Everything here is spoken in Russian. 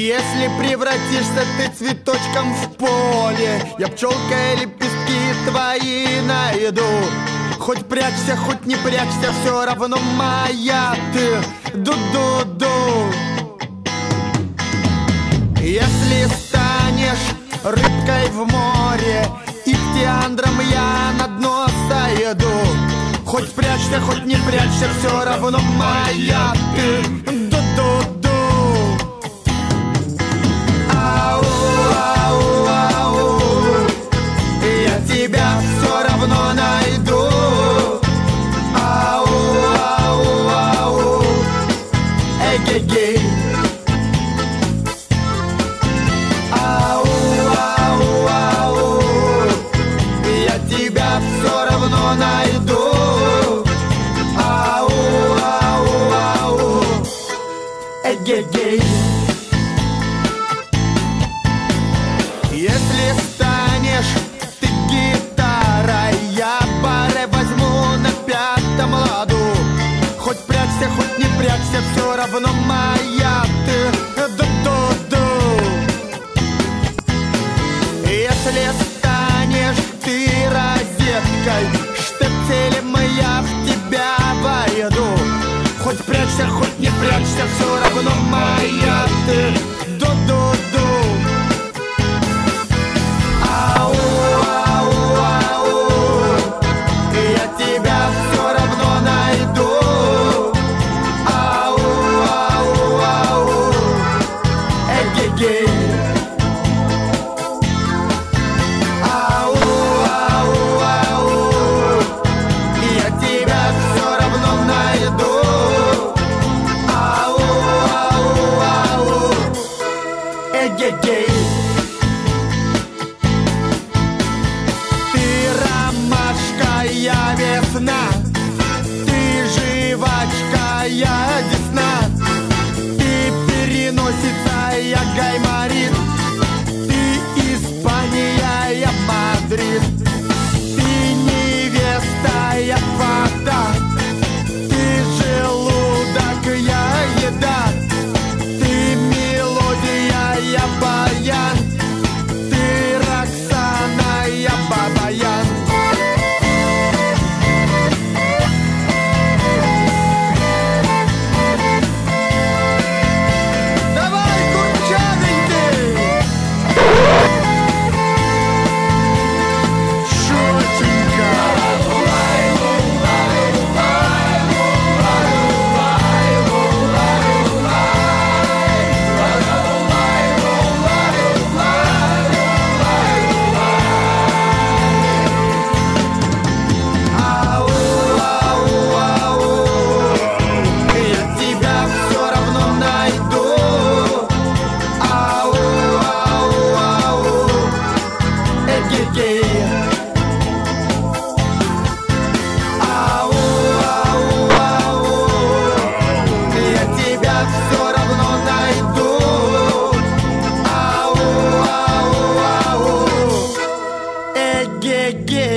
Если превратишься ты цветочком в поле, я пчелкой лепестки твои найду. Хоть прячься, хоть не прячься, все равно моя ты. Ду-ду-ду. Если станешь рыбкой в море, ихтиандром я на дно сойду. Хоть прячься, хоть не прячься, все равно моя ты. Ду-ду-ду. Ау, ау, ау. Я тебя все равно найду. Ау, ау, ау. Эгегей. Ау, ау, ау. Я тебя все равно найду. Ау, ау, ау. Эгегей. Если станешь ты гитарой, я баре возьму на пятом ладу. Хоть прячься, хоть не прячься, все равно моя ты. Ду-ду-ду. Если станешь ты розеткой, штепселем я в тебя войду. Хоть прячься, хоть не прячься, все равно моя ты. Ду-ду-ду. Ау, ау, ау. Я тебя все равно найду. Ау, ау, ау. Эгегей. Ау, ау, ау. Я тебя все равно найду. Ау, ау, ау. Эгегей. Я весна, ты жвачка, я десна, ты переносица, я гайморит, ты Испания, я Мадрид, ты невеста, я вода, ты желудок, я еда, ты мелодия, я баян, ты Роксана, я Бабаян. Yeah.